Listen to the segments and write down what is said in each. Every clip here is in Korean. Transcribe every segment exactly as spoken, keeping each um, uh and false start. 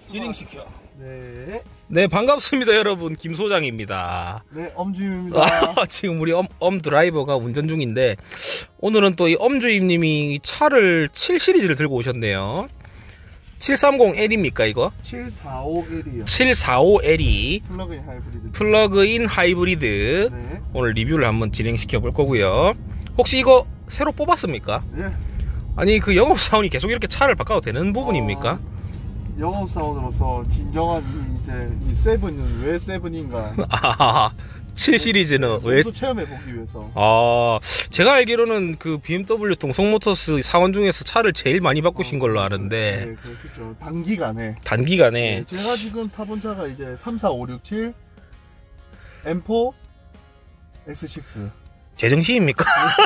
진행시켜. 네. 네, 반갑습니다, 여러분. 김 소장입니다. 네, 엄주임입니다. 지금 우리 엄, 엄 드라이버가 운전 중인데, 오늘은 또 이 엄주임님이 차를 칠 시리즈를 들고 오셨네요. 칠백삼십 엘입니까, 이거? 칠백사십오 엘이요. 칠백사십오 엘이. 플러그인 하이브리드. 플러그인 하이브리드. 네. 오늘 리뷰를 한번 진행시켜 볼 거고요. 혹시 이거 새로 뽑았습니까? 예. 아니, 그 영업사원이 계속 이렇게 차를 바꿔도 되는 부분입니까? 어... 영업사원으로서 진정한 이, 이제 이 세븐은 왜 세븐인가? 아, 칠 시리즈는 왜? 체험해보기 위해서. 아, 제가 알기로는 그 비엠더블유 동성모터스 사원 중에서 차를 제일 많이 바꾸신 어, 걸로 아는데. 네, 그렇겠죠. 단기간에. 단기간에. 네, 제가 지금 타본 차가 이제 삼, 사, 오, 육, 칠, 엠 포, 엑스 식스. 제정신입니까?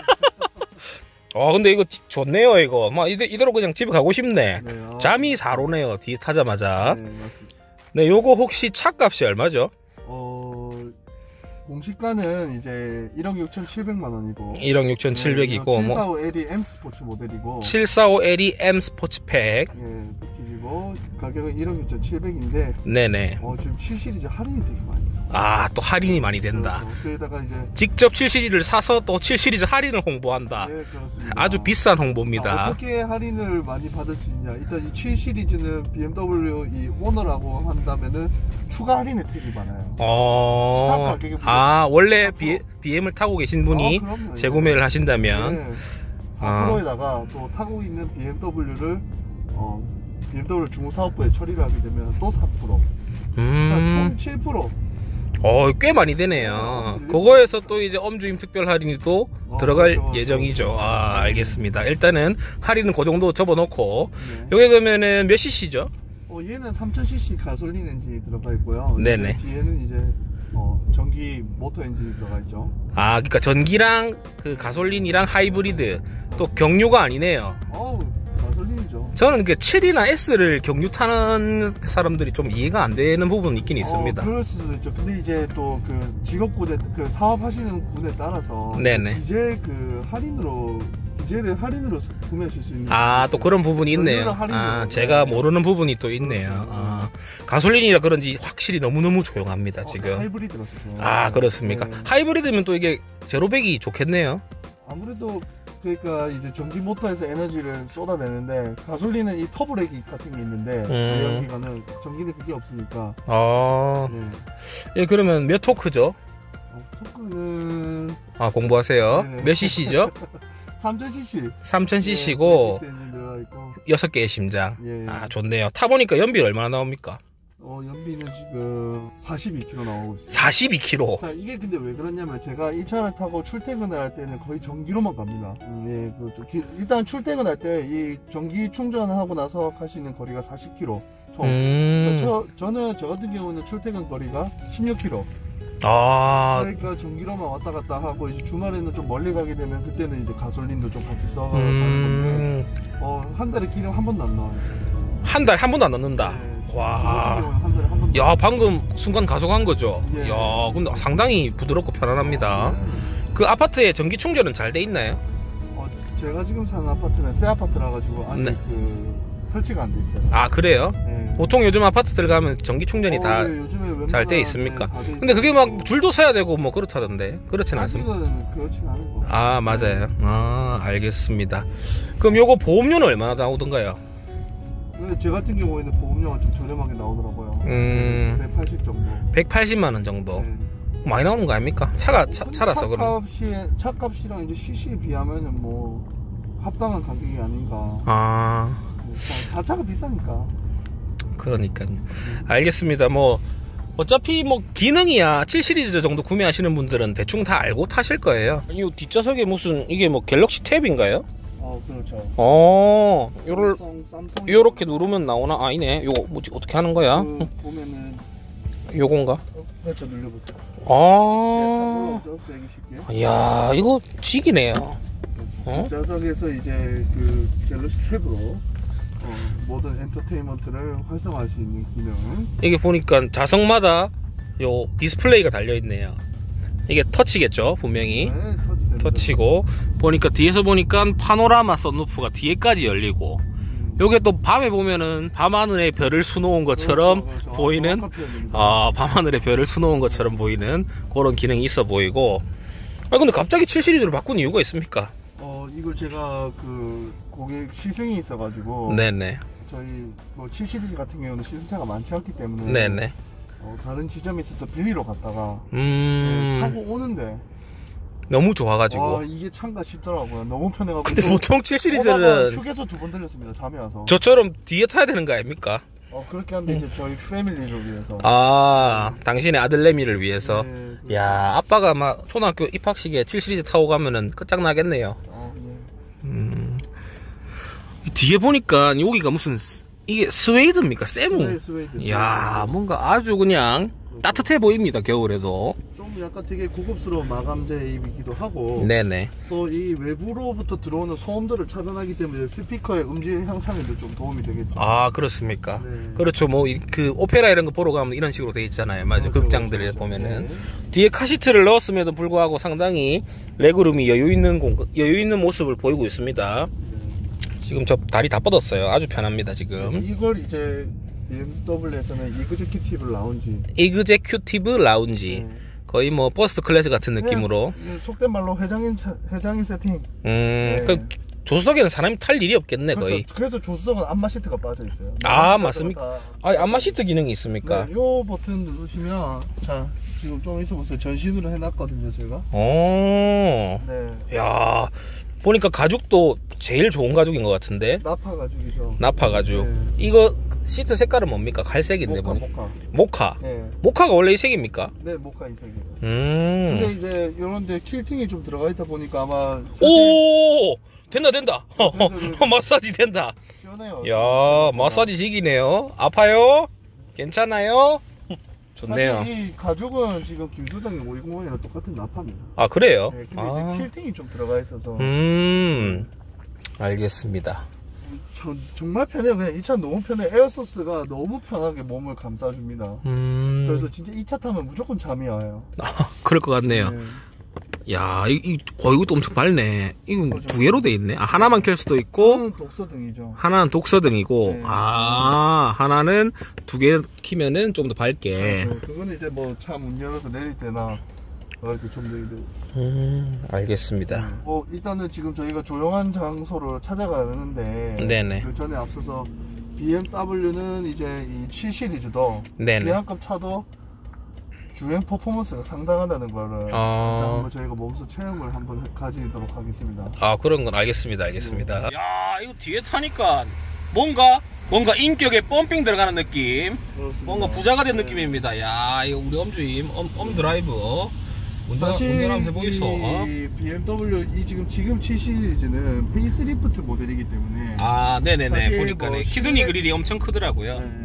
아 근데 이거 좋네요. 이거 막 이대, 이대로 그냥 집에 가고 싶네. 네, 어. 잠이 잘 오네요. 뒤에 타자마자. 네, 맞습니다. 네, 요거 혹시 차값이 얼마죠? 어 공시가는 이제 일억 육천칠백만 원이고 일억 육천칠백이고 네, 칠백사십오 엘이 M 스포츠 모델이고 칠백사십오 엘이 M 스포츠팩. 예, 패키지고 가격은 일억 육천칠백인데 네네. 어 지금 칠 시리즈 할인이 되게 많이. 아, 또 할인이 많이 된다. 그래다가 이제 직접 칠 시리즈를 사서 또 칠 시리즈 할인을 홍보한다. 네, 그렇습니다. 아주 비싼 홍보입니다. 아, 어떻게 할인을 많이 받을 수 있냐? 일단 이 칠 시리즈는 비엠더블유 이 오너라고 한다면은 추가 할인 혜택이 많아요. 어. 아, 원래 비, 비엠을 타고 계신 분이 아, 재구매를 하신다면 네. 사 퍼센트에다가 아. 또 타고 있는 비엠더블유를 어, 비엠더블유 중후사업부에 처리를 하게 되면 또 사 퍼센트. 음. 자, 총 칠 퍼센트. 어, 꽤 많이 되네요. 그거에서 또 이제 엄주임 특별 할인이 또 어, 들어갈 그렇죠, 예정이죠. 그렇죠. 아, 알겠습니다. 일단은 할인은 그 정도 접어놓고 네. 여기 그러면은 몇 씨씨죠? 어, 얘는 삼천 씨씨 가솔린 엔진이 들어가 있고요. 네네. 뒤에는 이제 어, 전기 모터 엔진이 들어가 있죠. 아, 그러니까 전기랑 그 가솔린이랑 하이브리드 또 경유가 아니네요. 어우, 가솔린이죠. 저는 그 칠이나 S를 경유 타는 사람들이 좀 이해가 안 되는 부분이 있긴 어, 있습니다. 그럴 수도 있죠. 근데 이제 또 그 직업군에 그 사업하시는 군에 따라서 네네. 디젤 그 할인으로 디젤을 할인으로 구매하실 수 있는. 아, 또 그런 부분이 있네요. 아, 제가 모르는 부분이 또 있네요. 아, 가솔린이라 그런지 확실히 너무너무 조용합니다, 지금. 어, 하이브리드라서 조용. 아, 그렇습니까? 네. 하이브리드면 또 이게 제로백이 좋겠네요. 아무래도 그러니까 이제 전기 모터에서 에너지를 쏟아내는데 가솔린은 이 터보렉이 같은 게 있는데 내연기관은 전기는 그게 없으니까. 아, 네. 예, 그러면 몇 토크죠? 어, 토크는 아, 공부하세요. 네네. 몇 씨씨죠? 삼천 씨씨. 삼천 씨씨고 네, 여섯 개의 심장. 예. 아, 좋네요. 타보니까 연비 얼마나 나옵니까? 어, 연비는 지금 사십이 킬로미터 나오고 있어요. 사십이 킬로미터? 자, 이게 근데 왜 그러냐면 제가 이 차를 타고 출퇴근을 할 때는 거의 전기로만 갑니다. 음, 예, 그렇죠. 일단 출퇴근할 때 이 전기 충전하고 나서 갈 수 있는 거리가 사십 킬로미터 총. 음. 저, 저는 저 같은 경우는 출퇴근 거리가 십육 킬로미터. 아. 그러니까 전기로만 왔다 갔다 하고 이제 주말에는 좀 멀리 가게 되면 그때는 이제 가솔린도 좀 같이 써가는 음. 건데 어, 한 달에 기름 한 번도 안 나와요. 한 달에 한 번도 안 넣는다. 네. 와, 야, 방금 순간 가속한 거죠? 예. 야, 근데 상당히 부드럽고 편안합니다. 어, 예. 그 아파트에 전기 충전은 잘 돼 있나요? 어, 제가 지금 사는 아파트는 새 아파트라 가지고 아직 네. 그 설치가 안 돼 있어요. 아, 그래요? 네. 보통 요즘 아파트들 가면 전기 충전이 어, 다 잘 돼 네, 있습니까? 네, 근데 그게 막 줄도 서야 되고 뭐 그렇다던데 그렇진 않습니까? 아직은 그렇진 않은 거. 아, 맞아요. 아, 알겠습니다. 그럼 요거 보험료는 얼마나 나오던가요? 제 같은 경우에는 보험료가 좀 저렴하게 나오더라고요. 음, 백팔십 정도. 백팔십만 원 정도. 네. 많이 나오는 거 아닙니까? 차가 차, 차라서 그럼. 차값이 차값이랑 이제 씨씨에 비하면은 뭐 합당한 가격이 아닌가. 아, 자차가 비싸니까. 그러니까요. 알겠습니다. 뭐 어차피 뭐 기능이야 칠 시리즈 정도 구매하시는 분들은 대충 다 알고 타실 거예요. 이 뒷좌석에 무슨 이게 뭐 갤럭시 탭인가요? 어, 그렇죠. 어, 요를 삼성, 요렇게 누르면 나오나? 아니네. 요거 뭐지 어떻게 하는 거야? 그 보면은 요건가? 어, 그렇죠. 눌러보세요. 아, 네, 이야, 이거 직이네요. 어? 뒷좌석에서 이제 그 갤럭시 탭으로 어, 모든 엔터테인먼트를 활성화할 수 있는 기능. 이게 보니까 좌석마다 요 디스플레이가 달려 있네요. 이게 터치겠죠, 분명히. 네, 터치 터치고 보니까 뒤에서 보니까 파노라마 썬루프가 뒤에까지 열리고 요게 또 밤에 보면은 밤하늘에 별을 수놓은 것처럼 그렇죠, 그렇죠. 보이는 아 밤하늘에 별을 수놓은 것처럼 보이는 그런 기능이 있어 보이고. 아 근데 갑자기 칠 시리즈로 바꾼 이유가 있습니까? 어 이걸 제가 그 고객 시승이 있어가지고 네네. 저희 뭐 칠 시리즈 같은 경우는 시승차가 많지 않기 때문에 네네. 어, 다른 지점에 있어서 빌리러 갔다가 음 네, 타고 오는데 너무 좋아가지고. 아 이게 참가 싶더라고요. 너무 편해가지고. 근데 보통 칠 시리즈는 휴게소 두 번 들렸습니다. 잠이 와서. 저처럼 뒤에 타야 되는 거 아닙니까? 어 그렇게 한데 이제 저희 패밀리를 위해서. 아 당신의 아들내미를 위해서. 네, 그- 야 아빠가 막 초등학교 입학식에 칠 시리즈 타고 가면은 끝장나겠네요. 어, 예. 음. 뒤에 보니까 여기가 무슨 스- 이게 스웨이드입니까? 세무. 스웨이드, 스웨이드. 야 뭔가 아주 그냥 따뜻해 보입니다. 겨울에도. 좀 약간 되게 고급스러운 마감재이기도 하고. 네네. 또 이 외부로부터 들어오는 소음들을 차단하기 때문에 스피커의 음질 향상에도 좀 도움이 되겠죠. 아 그렇습니까? 네. 그렇죠. 뭐 그 오페라 이런 거 보러 가면 이런 식으로 돼 있잖아요. 맞아요. 그렇죠, 극장들에 그렇죠. 보면은 네. 뒤에 카시트를 넣었음에도 불구하고 상당히 레그룸이 여유 있는 공 여유 있는 모습을 보이고 있습니다. 지금 저 다리 다 뻗었어요. 아주 편합니다 지금. 이걸 이제 비엠더블유에서는 이그제큐티브 라운지. 이그제큐티브 라운지. 네. 거의 뭐 퍼스트 클래스 같은 느낌으로. 그냥 이게 속된 말로 회장인 차- 회장인 세팅. 음, 네. 그 조수석에는 사람이 탈 일이 없겠네 거의. 그렇죠. 그래서 조수석은 안마 시트가 빠져 있어요. 아, 안마 맞습니까? 시트가 아, 안마 시트 기능이 있습니까? 네, 요 버튼 누르시면 자 지금 좀 있어 보세요. 전신으로 해놨거든요 제가. 오, 네. 야, 보니까 가죽도 제일 좋은 가죽인 것 같은데. 나파 가죽이죠. 나파 가죽. 네. 이거 시트 색깔은 뭡니까? 갈색인데 모카 보니. 모카. 모카. 네. 모카가 원래 이 색입니까? 네 모카 이 색이에요. 음. 근데 이제 이런데 킬팅이 좀 들어가 있다 보니까 아마 사실 오, 된다 된다. 네, 네. 마사지 된다. 시원해요. 야, 마사지 직이네요. 아파요? 괜찮아요? 좋네요. 사실 이 가죽은 지금 김소장의 오이공원이랑 똑같은 나파입니다. 아, 그래요? 네, 근데 아. 이제 킬팅이 좀 들어가 있어서 음, 알겠습니다. 저, 정말 편해요. 그냥 이 차 너무 편해. 에어소스가 너무 편하게 몸을 감싸줍니다. 음, 그래서 진짜 이 차 타면 무조건 잠이 와요. 아, 그럴 것 같네요. 네. 야, 이, 이, 어, 이것도 엄청 밝네. 이건 그렇죠. 두 개로 돼 있네. 아, 하나만 켤 수도 있고, 이거는 독서등이죠. 하나는 독서등이고, 네. 아, 하나는 두 개 키면은 좀 더 밝게. 그렇죠. 그거는 이제 뭐 차 문 열어서 내릴 때나 뭐 이렇게 좀 더. 음, 알겠습니다. 뭐 일단은 지금 저희가 조용한 장소를 찾아가는데 네네. 그 전에 앞서서 비엠더블유는 이제 이 칠 시리즈도 네네. 기아급 차도 주행 퍼포먼스가 상당하다는 거를 일단 아, 한번 저희가 몸소 체험을 한번 가지도록 하겠습니다. 아, 그런 건 알겠습니다. 알겠습니다. 야, 이거 뒤에 타니까 뭔가, 뭔가 인격에 펌핑 들어가는 느낌. 그렇습니다. 뭔가 부자가 된 네. 느낌입니다. 야, 이거 우리 엄주임, 엄, 엄드라이브. 운전, 사실 운전 한번 해보이소. 어? 이 비엠더블유 이 지금 지금 칠 시리즈는 페이스리프트 모델이기 때문에 아, 네네네. 사실 보니까 뭐 키드니 실내- 그릴이 엄청 크더라고요. 네.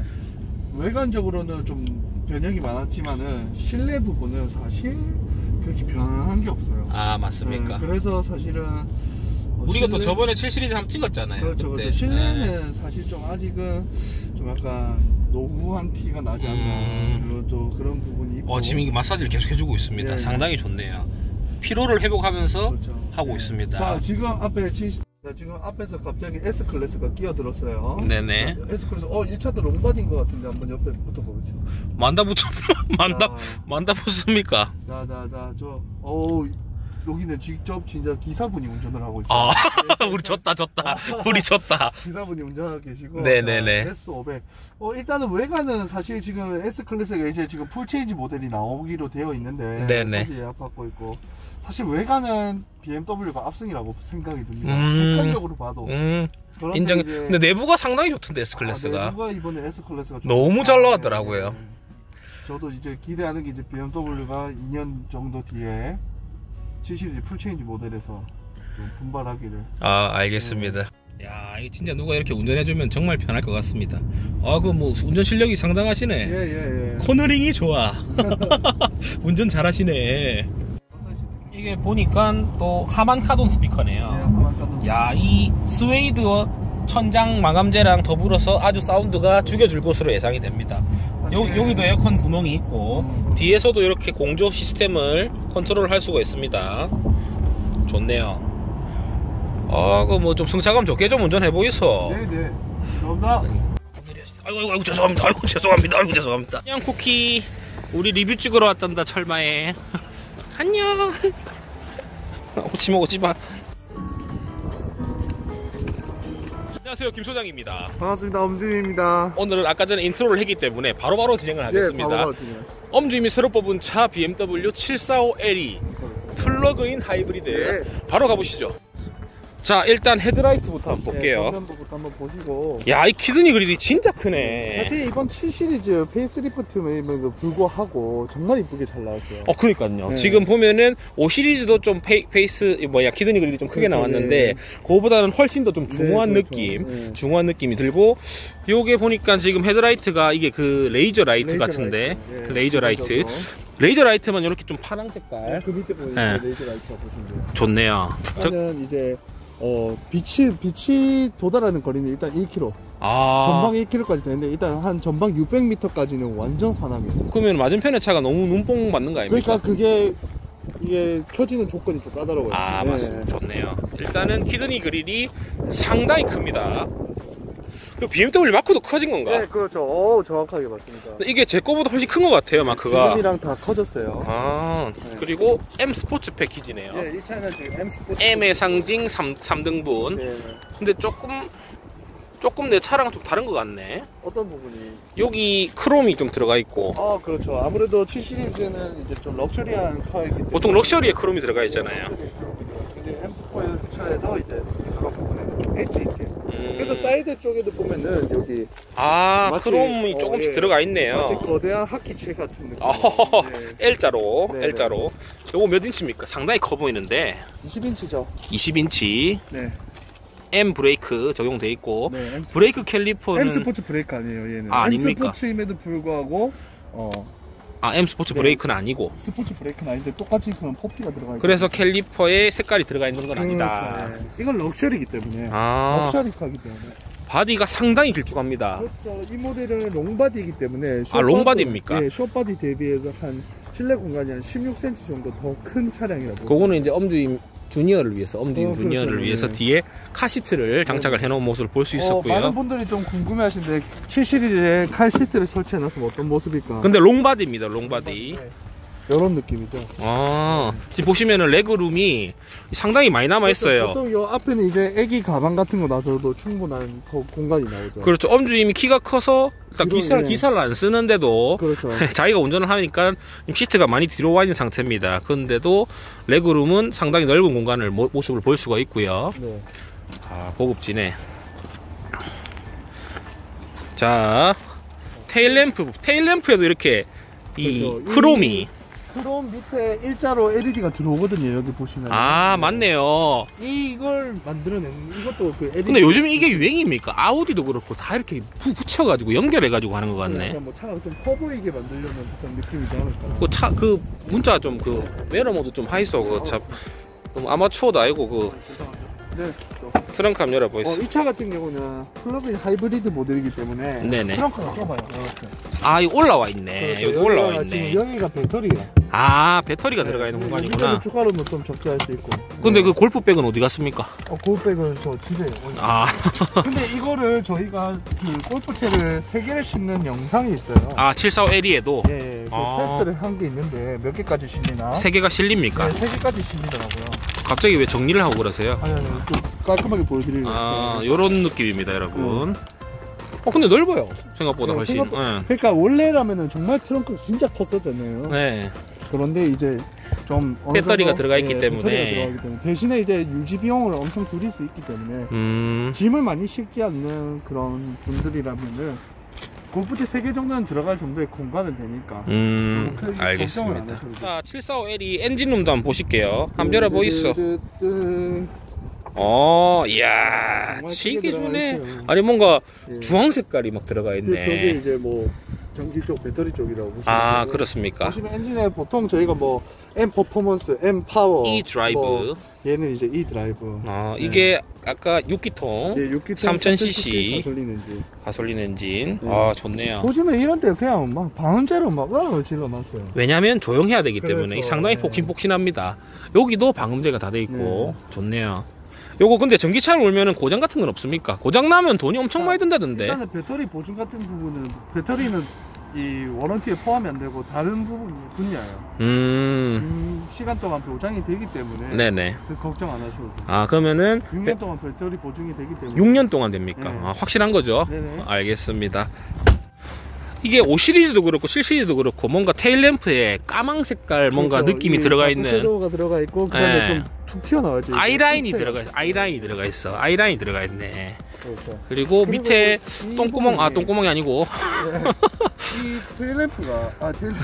외관적으로는 좀 변형이 많았지만은 실내 부분은 사실 그렇게 변한 게 없어요. 아, 맞습니까? 네, 그래서 사실은 어, 우리가 또 실내- 저번에 칠 시리즈 한번 찍었잖아요. 그렇죠, 그때. 그렇죠. 실내는 네. 사실 좀 아직은 좀 약간 노후한 티가 나지 않나. 음. 그리고 또 그런 부분이 있고. 어, 지금 이게 마사지를 계속 해주고 있습니다. 네. 상당히 좋네요. 피로를 회복하면서 그렇죠. 하고 네. 있습니다. 자, 지금 앞에 칠- 자, 지금 앞에서 갑자기 S 클래스가 끼어들었어요. 네네. 자, S 클래스, 어, 이 차도 롱바디인 것 같은데 한번 옆에 붙어보겠습니다. 만다 붙, 만다, 자, 만다 붙습니까? 자, 자, 자, 저, 어우, 여기는 직접 진짜 기사분이 운전을 하고 있어요. 아, 네, 우리 졌다, 졌다. 우리 졌다. 기사분이 운전하고 계시고. 네네네. 자, 에스 오백. 어, 일단은 외관은 사실 지금 S 클래스가 이제 지금 풀체인지 모델이 나오기로 되어 있는데. 네네. 사실 예약받고 있고. 사실 외관은 비엠더블유가 압승이라고 생각이 듭니다. 음. 객관적으로 봐도. 음, 그런데 인정. 이제- 근데 내부가 상당히 좋던데, S 클래스가. 아, 내부가 이번에 S 클래스가 좀 너무 좋다. 잘 나왔더라고요. 네, 네. 저도 이제 기대하는 게 이제 비엠더블유가 이 년 정도 뒤에 칠 시리즈 풀체인지 모델에서 좀 분발하기를. 아, 알겠습니다. 야, 이거 진짜 누가 이렇게 운전해주면 정말 편할 것 같습니다. 아, 그 뭐, 운전 실력이 상당하시네. 예, 예, 예. 코너링이 좋아. 운전 잘하시네. 이게 보니까 또 하만 카돈 스피커네요. 네, 한번 까도. 야, 이 스웨이드 천장 마감재랑 더불어서 아주 사운드가 죽여줄 것으로 예상이 됩니다. 요, 여기도 에어컨 구멍이 있고 음. 뒤에서도 이렇게 공조 시스템을 컨트롤 할 수가 있습니다. 좋네요. 아, 그 뭐 좀 승차감 좋게 좀 운전해 보이소. 네, 네. 감사합니다. 아이고, 아이고, 아이고, 죄송합니다. 아이고, 죄송합니다. 아이고, 죄송합니다. 안녕, 쿠키. 우리 리뷰 찍으러 왔단다, 철마에. 안녕. 오지 마, 오지 마. 안녕하세요, 김 소장입니다. 반갑습니다. 엄준입니다. 오늘은 아까 전에 인트로를 했기 때문에 바로바로 바로 진행을 하겠습니다. 네, 바로 바로 진행하겠습니다. 엄주임이 새로 뽑은 차 비엠더블유 칠백사십오 엘이 플러그인 하이브리드. 네. 바로 가보시죠. 자, 일단 헤드라이트부터 한번 볼게요. 네, 전면부부터 한번 보시고. 야, 이 키드니 그릴이 진짜 크네. 사실 이번 칠 시리즈 페이스리프트임에도 불구하고 정말 이쁘게 잘 나왔어요. 어, 그러니까요. 네. 지금 보면은 오 시리즈도 좀 페이, 페이스 뭐야 키드니 그릴이 좀 크게 그렇죠, 나왔는데, 네. 그거보다는 훨씬 더 좀 중후한 네, 그렇죠. 느낌, 네. 중후한 느낌이 들고, 요게 보니까 지금 헤드라이트가 이게 그 레이저 라이트 레이저 같은데, 라이트. 네, 레이저 라이트. 그거죠. 레이저 라이트만 이렇게 좀 파란 색깔. 네, 그 밑에 보이는 네. 레이저 라이트가 보시면 돼요. 좋네요. 저, 저는 이제 어 빛이 빛이 도달하는 거리는 일단 일 킬로미터. 아, 전방 일 킬로미터까지 되는데 일단 한 전방 육백 미터까지는 완전 환합니다. 그러면 맞은편의 차가 너무 눈뽕 맞는 거 아닙니까? 그러니까 그게 이게 켜지는 조건이 좀 까다로워요. 아, 네. 맞습니다. 좋네요. 일단은 키드니 그릴이 상당히 큽니다. 그 비엠더블유 마크도 커진 건가? 네, 그렇죠. 오, 정확하게 맞습니다. 이게 제 거보다 훨씬 큰 것 같아요, 마크가. 지금이랑 다 커졌어요. 아, 네. 그리고 M 스포츠 패키지네요. 네, 이 차는 지금 M 스포츠. M의 상징 삼, 삼 등분. 네. 근데 조금 조금 내 차랑 좀 다른 것 같네. 어떤 부분이? 여기 크롬이 좀 들어가 있고. 아, 그렇죠. 아무래도 칠 시리즈는 이제 좀 럭셔리한 카이기 때문에. 보통 럭셔리에 크롬이 들어가 있잖아요. 근데 M 스포츠에도 이제 그런 부분에 좀 엣지 있게. 음. 그래서 사이드 쪽에도 보면은 여기 아, 마치, 크롬이 어, 조금씩 예. 들어가 있네요. 마치 거대한 하키채 같은 느낌. 어, 네. L자로, 네, L자로. 요거 몇 인치입니까? 상당히 커 보이는데. 이십 인치죠. 이십 인치. 네. M 브레이크 적용돼 있고. 네. M 브레이크 캘리퍼는 M 스포츠 브레이크 아니에요, 얘는. 아, M 아닙니까? 스포츠임에도 불구하고 어 아, M 스포츠 네. 브레이크는 아니고. 스포츠 브레이크는 아닌데 똑같이 그런 포피가 들어가 있고. 그래서 캘리퍼에 색깔이 들어가 있는 건 아니다. 그렇죠. 네. 이건 럭셔리이기 때문에. 아, 럭셔리카기 때문에. 바디가 상당히 길쭉합니다. 그렇죠. 이 모델은 롱바디이기 때문에. 아, 롱바디입니까? 네, 숏바디 대비해서 한 실내 공간이 한 십육 센티미터 정도 더 큰 차량이라고. 그거는 이제 엄주임 주니어를 위해서, 엄주임 어, 주니어를 그렇죠. 위해서 네. 뒤에 카시트를 장착을 해놓은 모습을 볼 수 어, 있었고요. 많은 분들이 좀 궁금해하시는데 칠 시리즈에 칼 시트를 설치해놨으면 어떤 모습일까? 근데 롱바디입니다, 롱바디. 네. 이런 느낌이죠. 아, 지금 보시면은 레그룸이 상당히 많이 남아있어요. 보통 요 앞에는 이제 애기 가방 같은 거 놔둬도 충분한 거- 공간이 나오죠. 그렇죠. 엄주임이 키가 커서 일단 뒤로, 기사, 예. 기사를 안 쓰는데도 그렇죠. 자기가 운전을 하니까 시트가 많이 뒤로 와 있는 상태입니다. 그런데도 레그룸은 상당히 넓은 공간을 모, 모습을 볼 수가 있고요. 네. 아, 고급지네. 자, 테일램프, 테일램프에도 이렇게 이 그렇죠. 크롬이. 크롬 밑에 일자로 엘이디가 들어오거든요. 여기 보시면. 아, 맞네요. 이 이걸 만들어낸 이것도 그 엘이디. 근데 요즘 이게 유행입니까? 아우디도 그렇고 다 이렇게 부- 붙여가지고 연결해가지고 하는 것 같네. 뭐 차가 좀 커 보이게 만들려는 그런 느낌이지 않을까. 그 차, 그 문자 좀 그 매너모드 좀 하이소. 그 참, 너무 아마추어도 아니고 그 네. 트렁크 한번 어, 열어보겠습니다. 이 차 같은 경우는 플러그인 하이브리드 모델이기 때문에 네네. 트렁크가 좁아요. 이렇게. 아, 이거 올라와 있네. 그렇죠. 여기 올라와 여기가 있네. 지금 여기가 배터리야. 아, 배터리가 들어가 있는 공간이구나. 여기는 추가로는 좀 적재할 수 있고. 근데 그 골프백은 어디 갔습니까? 어, 골백은 저 집에. 아, 근데 이거를 저희가 그 골프채를 세 개를 심는 영상이 있어요. 아, 칠백사십오 엘이에도 예, 그 아. 테스트를 한 게 있는데 몇 개까지 실리나? 세 개가 실립니까? 네, 세 개까지 실리더라고요. 갑자기 왜 정리를 하고 그러세요? 아니, 아니, 좀 깔끔하게 보여드리려고. 아, 요런 느낌입니다, 여러분. 어, 근데 넓어요. 생각보다 네, 훨씬. 생각보다- 그러니까 원래라면은 정말 트렁크 진짜 컸었잖아요. 네. 네. 그런데 이제 좀 어느 배터리가 정도- 들어가 있기 예, 때문에. 배터리가 들어가기 때문에 대신에 이제 유지 비용을 엄청 줄일 수 있기 때문에 음. 짐을 많이 싣지 않는 그런 분들이라면은 골프채 세 개 정도는 들어갈 정도의 공간은 되니까. 음, 크게 걱정을 안 알겠습니다. 하셔도 돼요. 자, 칠백사십오 엘이 엔진룸도 한번 보실게요. 한번 열어보이소. 뜨뜨뜨뜨. 어, 이야, 정말 치기 크게 주네. 들어가 있어요. 아니, 뭔가 예. 주황 색깔이 막 들어가 그 저게 있네. 이제 뭐 전기 쪽 배터리 쪽이라고 보시면 아, 되고요. 그렇습니까? 보시면 엔진에 보통 저희가 뭐 M 퍼포먼스, M 파워, E 드라이브. 뭐 얘는 이제 E 드라이브. 아, 이게 아까 육 기통 예, 육 기통 삼천 씨씨 가솔린 엔진. 가솔린 엔진. 네. 아, 좋네요. 보시면 이런 데 그냥 막 방음제로 막 으아 질러놨어요. 왜냐면 조용해야 되기 때문에 그렇죠. 상당히 네. 폭신폭신합니다. 여기도 방음제가 다 돼 있고 좋네요. 요거 근데 전기차를 몰면은 고장 같은 건 없습니까? 고장 나면 돈이 엄청 아, 많이 든다던데. 일단은 배터리 보증 같은 부분은 배터리는 이 워런티에 포함이 안 되고 다른 부분 분야예요. 음. 음, 시간 동안 보장이 되기 때문에 네네. 그 걱정 안 하셔도 돼요. 아 그러면은 육 년 동안 배터리 보증이 되기 때문에 육 년 동안 됩니까? 네. 아, 확실한 거죠? 네네. 알겠습니다. 이게 오 시리즈도 그렇고 칠 시리즈도 그렇고 뭔가 테일램프에 까망 색깔 뭔가 그렇죠. 느낌이 이 들어가 있는 샤도우가 들어가 있고 그다음에 네. 좀 툭 튀어나와야지. 아이라인이 이게 들어가 있어. 아이라인이 들어가 있어. 아이라인이 들어가 있네. 그렇죠. 그리고 밑에 이 똥구멍 아 부분이- 똥구멍이 아니고 네. 이 테일램프가 아 테일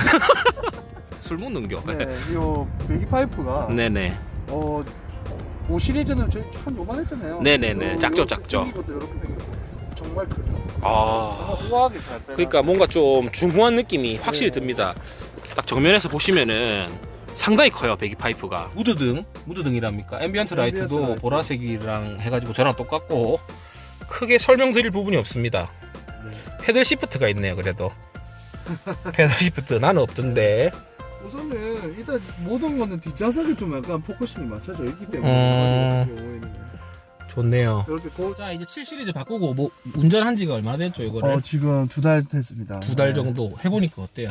술 먹는 겨. 네, 요 배기 파이프가 네네. 어 오 시리즈는 저희 참 요만했잖아요. 네네네. 요- 작죠, 요 작죠. 생긴 것도 이렇게 생겼고 정말 크죠. 아. 정말 우아하게 잘 빼. 그러니까 뭔가 좀 중후한 느낌이 확실히 네. 듭니다. 딱 정면에서 보시면은 상당히 커요. 배기 파이프가. 무드등, 무드등이랍니까? 앰비언트 라이트도 앰비언트 라이트. 보라색이랑 해가지고 저랑 똑같고 크게 설명드릴 부분이 없습니다. 네. 패들 시프트가 있네요. 그래도 패들 시프트 나는 없던데. 우선은 일단 모든 거는 뒷좌석에 좀 약간 포커싱이 맞춰져 있기 때문에 음. 이 경우에는 좋네요. 이렇게 고... 자 이제 칠 시리즈 바꾸고 뭐 운전한 지가 얼마나 됐죠 이거를? 어 지금 두 달 됐습니다. 두 달 네. 정도 해보니까 어때요?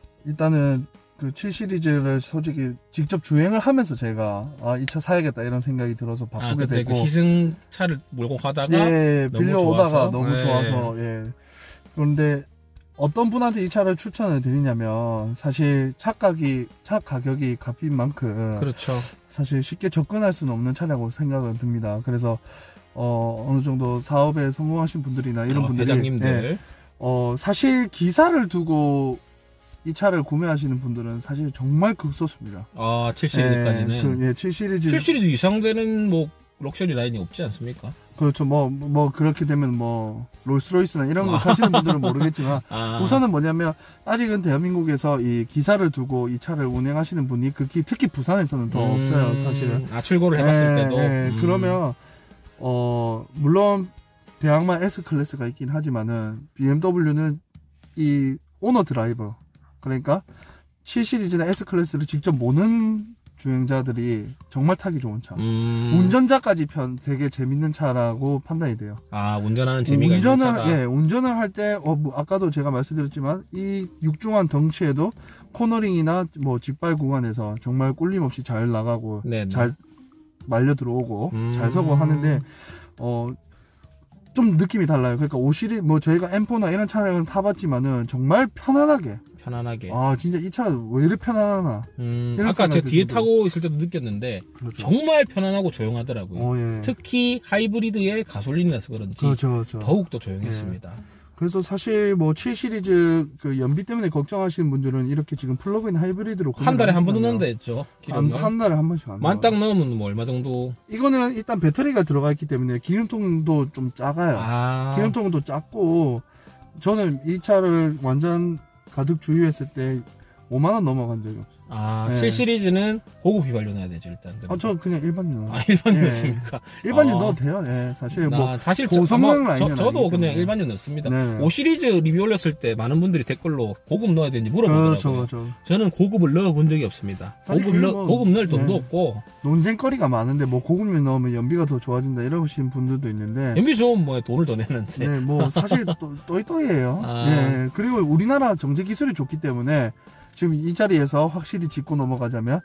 일단은 그 칠 시리즈를 솔직히 직접 주행을 하면서 제가 아, 이 차 사야겠다 이런 생각이 들어서 아 바꾸게 그때 되고 그 시승차를 몰고 가다가 예 너무 빌려오다가 좋아서? 너무 네. 좋아서 예 그런데 어떤 분한테 이 차를 추천을 드리냐면 사실 차 가격이 차 가격이 값인 만큼 그렇죠. 사실 쉽게 접근할 수는 없는 차라고 생각은 듭니다. 그래서 어, 어느 정도 사업에 성공하신 분들이나 이런 어, 분들이 회장님들. 예, 어, 사실 기사를 두고 이 차를 구매하시는 분들은 사실 정말 극소수입니다. 아, 칠 시리즈까지는. 예, 그, 예, 칠 시리즈. 칠 시리즈 이상 되는 뭐 럭셔리 라인이 없지 않습니까? 그렇죠. 뭐, 뭐, 그렇게 되면 뭐, 롤스로이스나 이런 거 아. 사시는 분들은 모르겠지만, 아, 우선은 뭐냐면, 아직은 대한민국에서 이 기사를 두고 이 차를 운행하시는 분이 극히, 특히 부산에서는 더 음, 없어요, 사실은. 아, 출고를 해봤을 예, 때도. 예, 음. 그러면, 어, 물론, 대항마 S 클래스가 있긴 하지만은, 비엠더블유는 이 오너 드라이버, 그러니까, 칠 시리즈나 S 클래스를 직접 모는 주행자들이 정말 타기 좋은 차. 음. 운전자까지 편 되게 재밌는 차라고 판단이 돼요. 아, 운전하는 재미가 운전을 있는 차다. 예, 운전을 할 때 어, 뭐 아까도 제가 말씀드렸지만 이 육중한 덩치에도 코너링이나 뭐 직발 구간에서 정말 꿀림 없이 잘 나가고 네네. 잘 말려 들어오고 음. 잘 서고 하는데 어 좀 느낌이 달라요. 그러니까 오시리 뭐 저희가 엠포나 이런 차량을 타봤지만은 정말 편안하게 편안하게. 아 진짜 이 차가 왜 이렇게 편안하나. 음, 이런 아까 제 생각이 뒤에 들고. 타고 있을 때도 느꼈는데 그렇죠. 정말 편안하고 조용하더라고요. 어, 예. 특히 하이브리드에 가솔린이라서 그런지 그렇죠, 그렇죠. 더욱더 조용했습니다. 그래서 사실 뭐 칠 시리즈 그 연비 때문에 걱정하시는 분들은 이렇게 지금 플러그인 하이브리드로 한 달에 한 번 구매를 넣는다 하시잖아요. 했죠. 한, 기름을. 한 달에 한 번씩 안 나와요. 만땅 넣으면 뭐 얼마 정도? 이거는 일단 배터리가 들어가 있기 때문에 기름통도 좀 작아요. 아, 기름통도 작고 저는 이 차를 완전 가득 주유했을 때 오만 원 넘어간 적이 없어요. 아, 네. 칠 시리즈는 고급 휘발유 넣어야 되죠 일단. 아, 저 그냥 일반유. 아, 일반유 예. 넣습니까? 일반유 아. 넣어도 돼요. 예, 사실 나 뭐 사실 저, 고성능 아마 저, 라인은 저도 아니기 그냥 때문에. 일반유 넣습니다. 네. 오 시리즈 리뷰 올렸을 때 많은 분들이 댓글로 고급 넣어야 되는지 물어보더라고요. 그렇죠, 그렇죠. 저는 고급을 넣어본 적이 없습니다. 사실 고급, 넣, 뭐, 고급 넣을 돈도 네. 없고 논쟁거리가 많은데 뭐 고급유 넣으면 연비가 더 좋아진다 이러시는 분들도 있는데 연비 좋으면 뭐 돈을 더 내는데. 네, 뭐 사실 또, 또이또이예요. 아. 네, 그리고 우리나라 정제 기술이 좋기 때문에 지금 이 자리에서 확실히 짚고 넘어가자면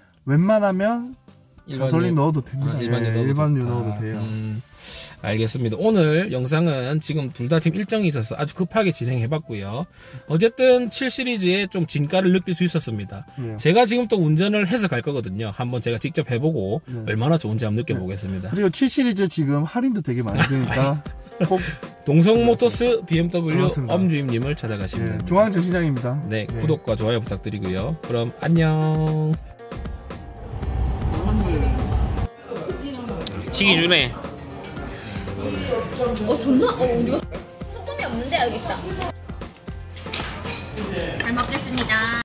웬만하면 가솔린 넣어도 됩니다. 아, 일반유 예, 넣어도, 일반유 좋다. 넣어도 돼요. 음, 알겠습니다. 오늘 영상은 지금 둘 다 지금 일정이 있어서 아주 급하게 진행해봤고요. 어쨌든 칠 시리즈에 좀 진가를 느낄 수 있었습니다. 예. 제가 지금 또 운전을 해서 갈 거거든요. 한번 제가 직접 해보고 네. 얼마나 좋은지 한번 느껴보겠습니다. 그리고 칠 시리즈 지금 할인도 되게 많이 되니까 꼭 동성모터스 비엠더블유 그렇습니다. 엄주임님을 찾아가시면 예, 됩니다. 중앙정시장입니다. 네, 예. 구독과 좋아요 부탁드리고요. 그럼 안녕. 치기 주네. 어 존나 어 우리가 소금이 없는데 여기 있다. 잘 먹겠습니다.